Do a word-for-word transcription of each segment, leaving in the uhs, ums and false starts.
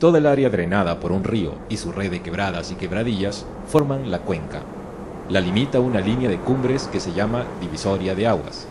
Toda el área drenada por un río y su red de quebradas y quebradillas forman la cuenca. La limita una línea de cumbres que se llama divisoria de aguas.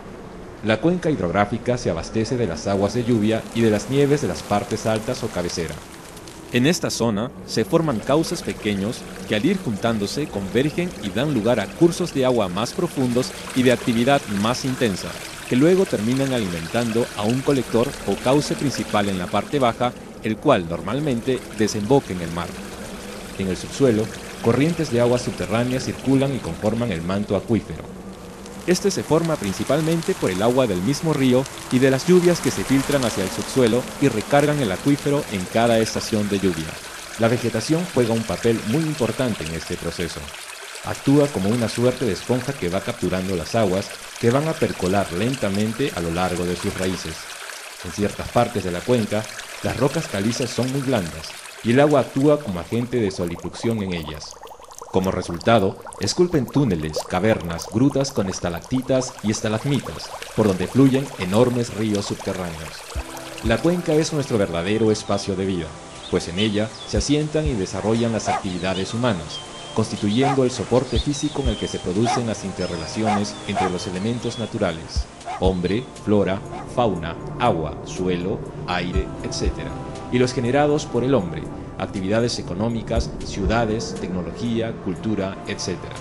La cuenca hidrográfica se abastece de las aguas de lluvia y de las nieves de las partes altas o cabecera. En esta zona se forman cauces pequeños que al ir juntándose convergen y dan lugar a cursos de agua más profundos y de actividad más intensa, que luego terminan alimentando a un colector o cauce principal en la parte baja, el cual normalmente desemboca en el mar. En el subsuelo, corrientes de agua subterráneas circulan y conforman el manto acuífero. Este se forma principalmente por el agua del mismo río y de las lluvias que se filtran hacia el subsuelo y recargan el acuífero en cada estación de lluvia. La vegetación juega un papel muy importante en este proceso. Actúa como una suerte de esponja que va capturando las aguas que van a percolar lentamente a lo largo de sus raíces. En ciertas partes de la cuenca, las rocas calizas son muy blandas y el agua actúa como agente de solifluxión en ellas. Como resultado, esculpen túneles, cavernas, grutas con estalactitas y estalagmitas, por donde fluyen enormes ríos subterráneos. La cuenca es nuestro verdadero espacio de vida, pues en ella se asientan y desarrollan las actividades humanas, constituyendo el soporte físico en el que se producen las interrelaciones entre los elementos naturales: hombre, flora, fauna, agua, suelo, aire, etcétera, y los generados por el hombre: actividades económicas, ciudades, tecnología, cultura, etcétera.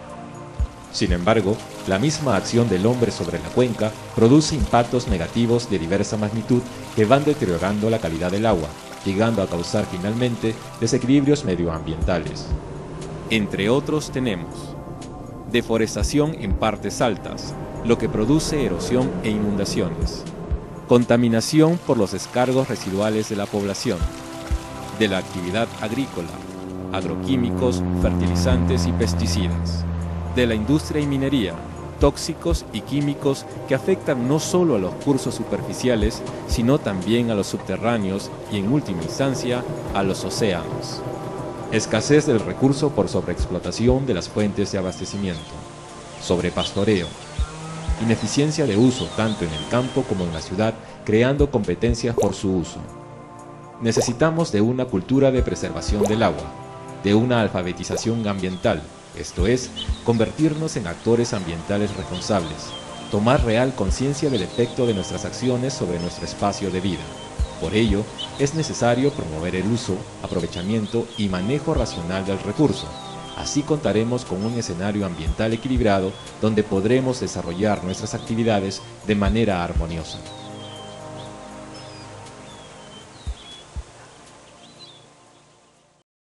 Sin embargo, la misma acción del hombre sobre la cuenca produce impactos negativos de diversa magnitud que van deteriorando la calidad del agua, llegando a causar finalmente desequilibrios medioambientales. Entre otros tenemos deforestación en partes altas, lo que produce erosión e inundaciones, contaminación por los descargos residuales de la población, de la actividad agrícola, agroquímicos, fertilizantes y pesticidas, de la industria y minería, tóxicos y químicos que afectan no solo a los cursos superficiales, sino también a los subterráneos y en última instancia a los océanos. Escasez del recurso por sobreexplotación de las fuentes de abastecimiento, sobrepastoreo, ineficiencia de uso tanto en el campo como en la ciudad, creando competencias por su uso. Necesitamos de una cultura de preservación del agua, de una alfabetización ambiental, esto es, convertirnos en actores ambientales responsables, tomar real conciencia del efecto de nuestras acciones sobre nuestro espacio de vida. Por ello, es necesario promover el uso, aprovechamiento y manejo racional del recurso. Así contaremos con un escenario ambiental equilibrado donde podremos desarrollar nuestras actividades de manera armoniosa.